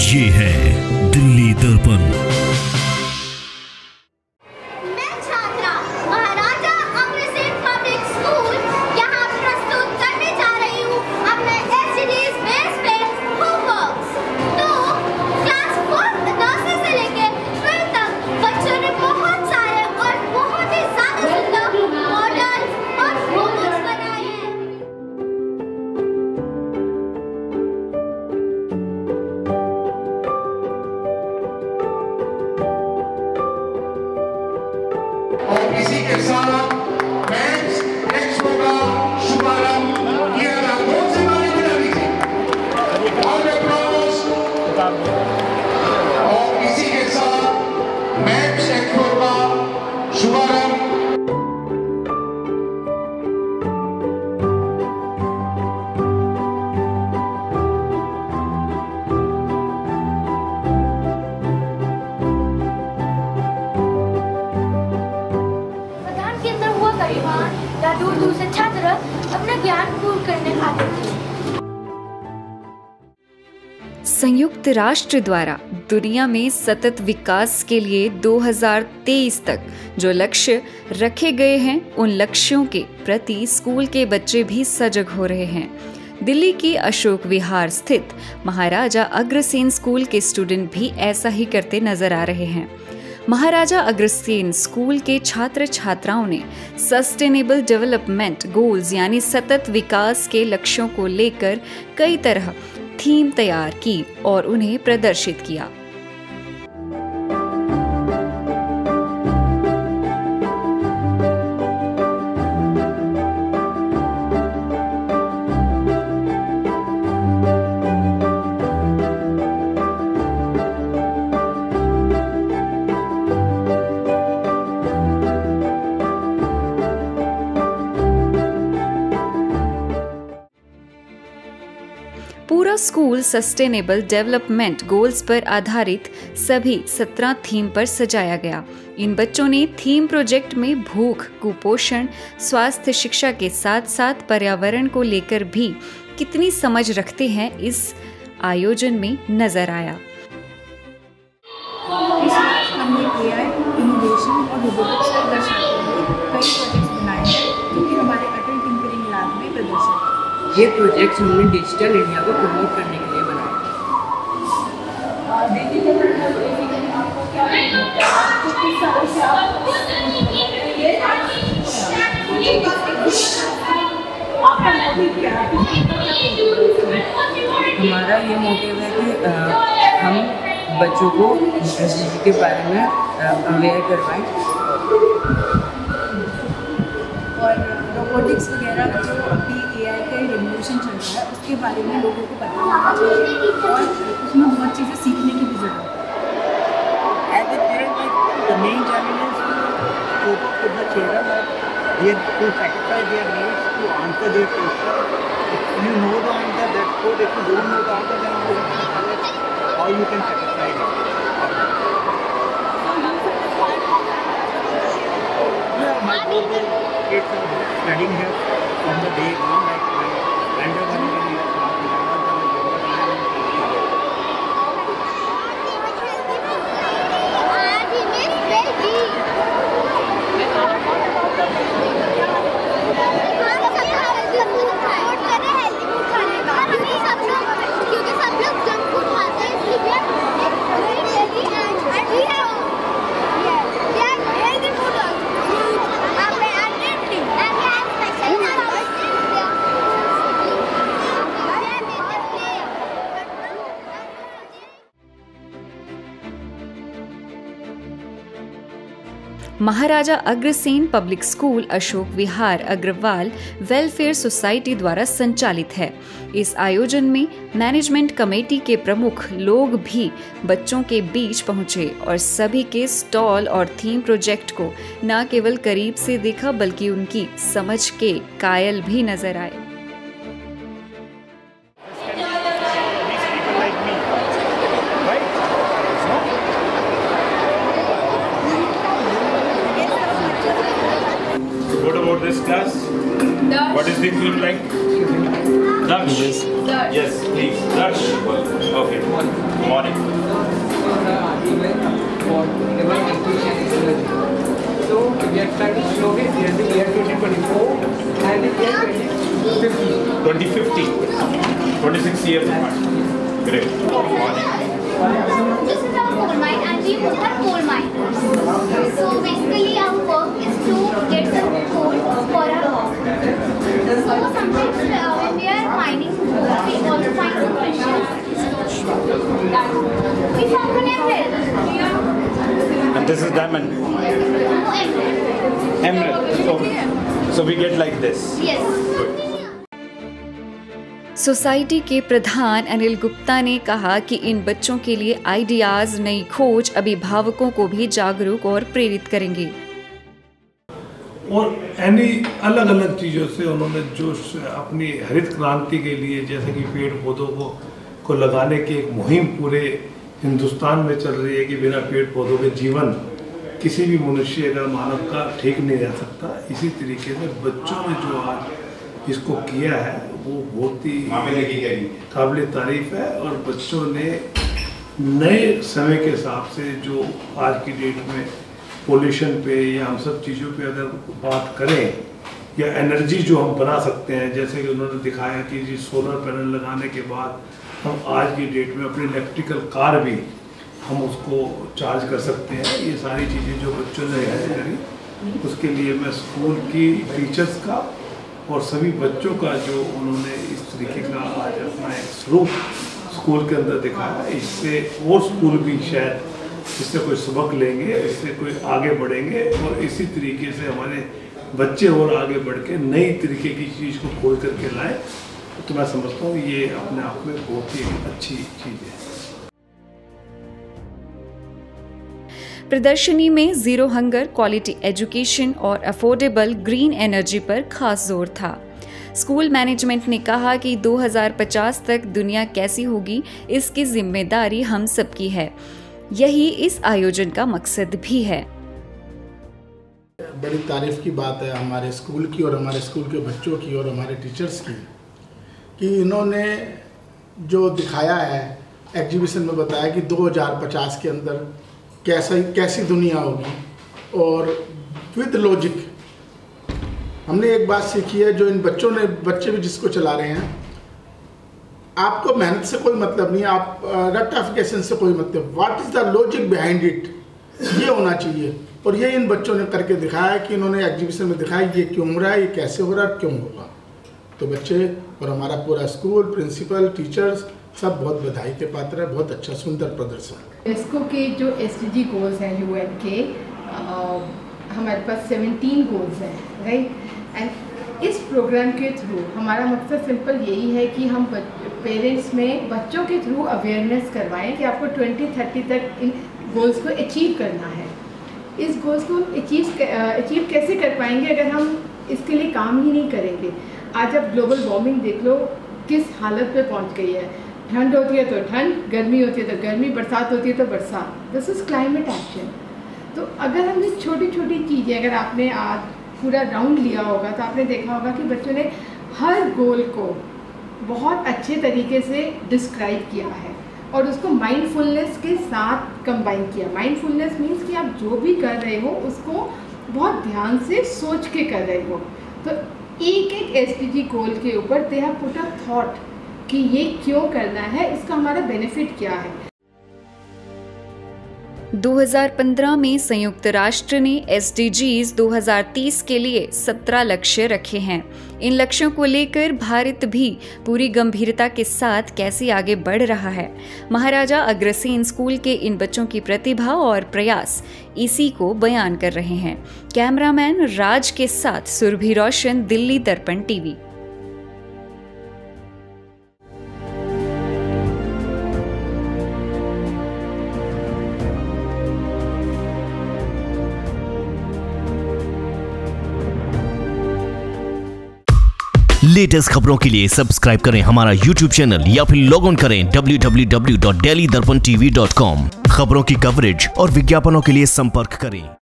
ये है दिल्ली दर्पण। मैं छात्रा महाराजा अग्रसेन पब्लिक स्कूल यहाँ प्रस्तुत करने जा रही हूँ अपने एचडीएस बेस पे होमवर्क्स। तो क्लास 4 नर्सरी से लेके 12 तक बच्चों ने बहुत सारे और बहुत ही ज्यादा सुंदर मॉडल्स और होमवर्क्स बनाए हैं। और इसी के साथ मैथ्स एक्सपो का शुभारंभ किया गया। बहुत से माने मिला लीजिए और इसी के साथ मैथ्स एक्सपो का शुभारंभ। प्रधान केंद्र हुआ परिवार या दूर दूर से छात्र अपना ज्ञान पूर्ण करने आते थे। संयुक्त राष्ट्र द्वारा दुनिया में सतत विकास के लिए 2023 तक जो लक्ष्य रखे गए हैं, उन लक्ष्यों के प्रति स्कूल के बच्चे भी सजग हो रहे हैं। दिल्ली की अशोक विहार स्थित महाराजा अग्रसेन स्कूल के स्टूडेंट भी ऐसा ही करते नजर आ रहे हैं। महाराजा अग्रसेन स्कूल के छात्र छात्राओं ने सस्टेनेबल डेवलपमेंट गोल्स यानी सतत विकास के लक्ष्यों को लेकर कई तरह थीम तैयार की और उन्हें प्रदर्शित किया। पूरा स्कूल सस्टेनेबल डेवलपमेंट गोल्स पर आधारित सभी 17 थीम पर सजाया गया। इन बच्चों ने थीम प्रोजेक्ट में भूख, कुपोषण, स्वास्थ्य शिक्षा के साथ साथ पर्यावरण को लेकर भी कितनी समझ रखते हैं, इस आयोजन में नजर आया। हमने AI, इनोवेशन और रोबोटिक्स को दर्शाते हुए कई प्रोजेक्ट्स बनाए हैं जो कि हमारे अटल टिंकरिंग लैब में प्रदर्शित हैं। ये प्रोजेक्ट्स हमने डिजिटल इंडिया को प्रमोट करने के लिए बनाए। हमारा ये मोटिव है कि हम बच्चों को एसडीजी के बारे में अवेयर करवाएं और रोबोटिक्स वगैरह जो अभी AI का रेवोल्यूशन चल रहा है उसके बारे में लोगों को पता होना चाहिए और उसमें बहुत चीज़ें सीखने की भी ज़रूरत है। As a parent, the main challenge is to cope up with the children, to satisfy their needs, to answer their questions. If you know the answer, that's good. If you don't know the answer, then you have to tell it how you can satisfy it. Yeah, my both the kids are studying here from the day one. Like my elder one is in class 11 and my younger one is in class 8. क्योंकि सब लोग junk food खाते हैं, इसलिए Maharaja Agrasen public school Ashok Vihar Agrawal welfare society द्वारा संचालित है। इस आयोजन में मैनेजमेंट कमेटी के प्रमुख लोग भी बच्चों के बीच पहुंचे और सभी के स्टॉल और थीम प्रोजेक्ट को न केवल करीब से देखा बल्कि उनकी समझ के कायल भी नजर आए। This class? Darsh. What is the theme like? Darsh. Yes, please. Darsh. Okay. Morning. 26 years apart. Great. This is our coal mine, and we both are coal miners. So basically, our work is to get some coal for our work. So sometimes when we are mining coal, we also find some precious. We found an emerald. And this is diamond. No, emerald. Emerald. So we get like this. Yes. Society के प्रधान अनिल गुप्ता ने कहा कि इन बच्चों के लिए ideas, नई खोज अभिभावकों को भी जागरूक और प्रेरित करेंगे। और यानी अलग अलग चीज़ों से उन्होंने जो अपनी हरित क्रांति के लिए, जैसे कि पेड़ पौधों को लगाने की एक मुहिम पूरे हिंदुस्तान में चल रही है कि बिना पेड़ पौधों के जीवन किसी भी मनुष्य अगर मानव का ठीक नहीं रह सकता। इसी तरीके से बच्चों ने जो आज इसको किया है वो बहुत ही काबिल तारीफ है। और बच्चों ने नए समय के हिसाब से जो आज की डेट में पोल्यूशन पे या हम सब चीज़ों पे अगर बात करें या एनर्जी जो हम बना सकते हैं, जैसे कि उन्होंने दिखाया कि जी सोलर पैनल लगाने के बाद हम आज की डेट में अपनी इलेक्ट्रिकल कार भी हम उसको चार्ज कर सकते हैं। ये सारी चीज़ें जो बच्चों ने करी, उसके लिए मैं स्कूल की टीचर्स का और सभी बच्चों का जो उन्होंने इस तरीके का आज अपना एक स्वरूप स्कूल के अंदर दिखाया, इससे और स्कूल भी शायद इससे कोई सबक लेंगे, इससे कोई आगे बढ़ेंगे और इसी तरीके से हमारे बच्चे और आगे बढ़ के नई तरीके की चीज़ को खोज करके लाएं। तो मैं समझता हूँ ये अपने आप में बहुत ही अच्छी चीज़ है। प्रदर्शनी में जीरो हंगर, क्वालिटी एजुकेशन और अफोर्डेबल ग्रीन एनर्जी पर खास जोर था। स्कूल मैनेजमेंट ने कहा कि 2050 तक दुनिया कैसी होगी, इसकी जिम्मेदारी हम सबकी है। यही इस आयोजन का मकसद भी है। बड़ी तारीफ की बात है हमारे स्कूल की और हमारे स्कूल के बच्चों की और हमारे टीचर्स की कि इन्होंने जो दिखाया है एग्जीबिशन में, बताया कि 2050 के अंदर कैसी दुनिया होगी और विद लॉजिक। हमने एक बात सीखी है, जो इन बच्चे भी जिसको चला रहे हैं, आपको मेहनत से कोई मतलब नहीं, आप रेक्टिफिकेशन से कोई मतलब, what is the logic behind it, ये होना चाहिए। और ये इन बच्चों ने करके दिखाया कि इन्होंने एग्जीबिशन में दिखाया ये क्यों हो रहा है, ये कैसे हो रहा है, क्यों होगा। तो बच्चे और हमारा पूरा स्कूल, प्रिंसिपल, टीचर्स सब बहुत बधाई के पात्र है। बहुत अच्छा सुंदर प्रदर्शन। इसको के जो SDG गोल्स हैं UN के, हमारे पास 17 गोल्स हैं, राइट। एंड इस प्रोग्राम के थ्रू हमारा मकसद सिंपल यही है कि हम पेरेंट्स में बच्चों के थ्रू अवेयरनेस करवाएं कि आपको 2030 तक इन गोल्स को अचीव करना है। इस गोल्स को अचीव कैसे कर पाएंगे अगर हम इसके लिए काम ही नहीं करेंगे। आज आप ग्लोबल वार्मिंग देख लो किस हालत पे पहुंच गई है। ठंड होती है तो ठंड, गर्मी होती है तो गर्मी, बरसात होती है तो बरसात। This is climate action. तो अगर हमने छोटी छोटी चीज़ें, अगर आपने आज पूरा राउंड लिया होगा तो आपने देखा होगा कि बच्चों ने हर गोल को बहुत अच्छे तरीके से डिस्क्राइब किया है और उसको माइंडफुलनेस के साथ कंबाइन किया। माइंडफुलनेस मीन्स कि आप जो भी कर रहे हो उसको बहुत ध्यान से सोच के कर रहे हो। तो एक SDG गोल के ऊपर they have put a thought कि ये क्यों करना है, इसका हमारा बेनिफिट क्या है। 2015 में संयुक्त राष्ट्र ने SDGs 2030 के लिए 17 लक्ष्य रखे हैं। इन लक्ष्यों को लेकर भारत भी पूरी गंभीरता के साथ कैसे आगे बढ़ रहा है, महाराजा अग्रसेन स्कूल के इन बच्चों की प्रतिभा और प्रयास इसी को बयान कर रहे हैं। कैमरामैन राज के साथ सुरभि रोशन, दिल्ली दर्पण TV। लेटेस्ट खबरों के लिए सब्सक्राइब करें हमारा YouTube चैनल या फिर लॉग ऑन करें www.delhidarpantv.com। खबरों की कवरेज और विज्ञापनों के लिए संपर्क करें।